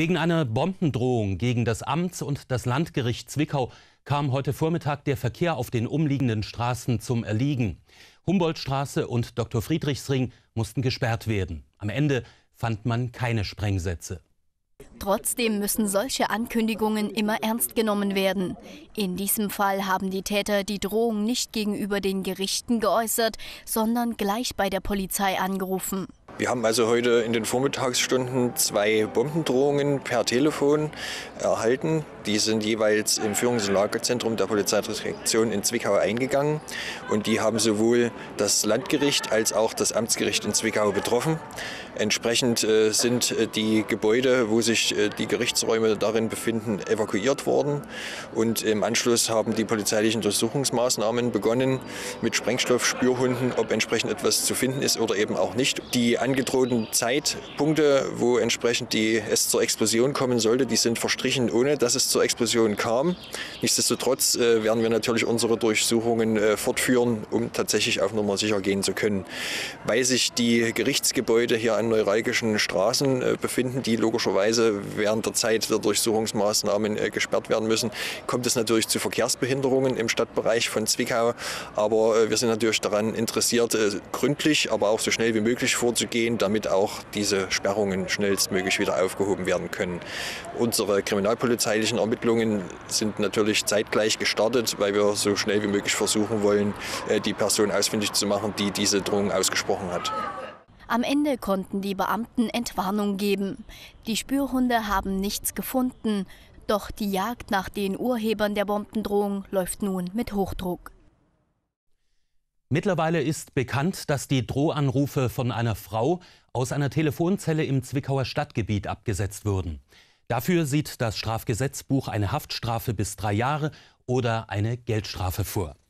Wegen einer Bombendrohung gegen das Amts- und das Landgericht Zwickau kam heute Vormittag der Verkehr auf den umliegenden Straßen zum Erliegen. Humboldtstraße und Dr.-Friedrichs-Ring mussten gesperrt werden. Am Ende fand man keine Sprengsätze. Trotzdem müssen solche Ankündigungen immer ernst genommen werden. In diesem Fall haben die Täter die Drohung nicht gegenüber den Gerichten geäußert, sondern gleich bei der Polizei angerufen. Wir haben also heute in den Vormittagsstunden 2 Bombendrohungen per Telefon erhalten. Die sind jeweils im Führungs- und Lagerzentrum der Polizeidirektion in Zwickau eingegangen. Und die haben sowohl das Landgericht als auch das Amtsgericht in Zwickau betroffen. Entsprechend sind die Gebäude, wo sich die Gerichtsräume darin befinden, evakuiert worden. Und im Anschluss haben die polizeilichen Durchsuchungsmaßnahmen begonnen mit Sprengstoffspürhunden, ob entsprechend etwas zu finden ist oder eben auch nicht. Die angedrohten Zeitpunkte, wo entsprechend es zur Explosion kommen sollte, die sind verstrichen, ohne dass es zur Explosion kam. Nichtsdestotrotz werden wir natürlich unsere Durchsuchungen fortführen, um tatsächlich auf Nummer sicher gehen zu können. Weil sich die Gerichtsgebäude hier an neuralgischen Straßen befinden, die logischerweise während der Zeit der Durchsuchungsmaßnahmen gesperrt werden müssen, kommt es natürlich zu Verkehrsbehinderungen im Stadtbereich von Zwickau. Aber wir sind natürlich daran interessiert, gründlich, aber auch so schnell wie möglich vorzugehen, damit auch diese Sperrungen schnellstmöglich wieder aufgehoben werden können. Unsere kriminalpolizeilichen Ermittlungen sind natürlich zeitgleich gestartet, weil wir so schnell wie möglich versuchen wollen, die Person ausfindig zu machen, die diese Drohung ausgesprochen hat. Am Ende konnten die Beamten Entwarnung geben. Die Spürhunde haben nichts gefunden, doch die Jagd nach den Urhebern der Bombendrohung läuft nun mit Hochdruck. Mittlerweile ist bekannt, dass die Drohanrufe von einer Frau aus einer Telefonzelle im Zwickauer Stadtgebiet abgesetzt wurden. Dafür sieht das Strafgesetzbuch eine Haftstrafe bis 3 Jahre oder eine Geldstrafe vor.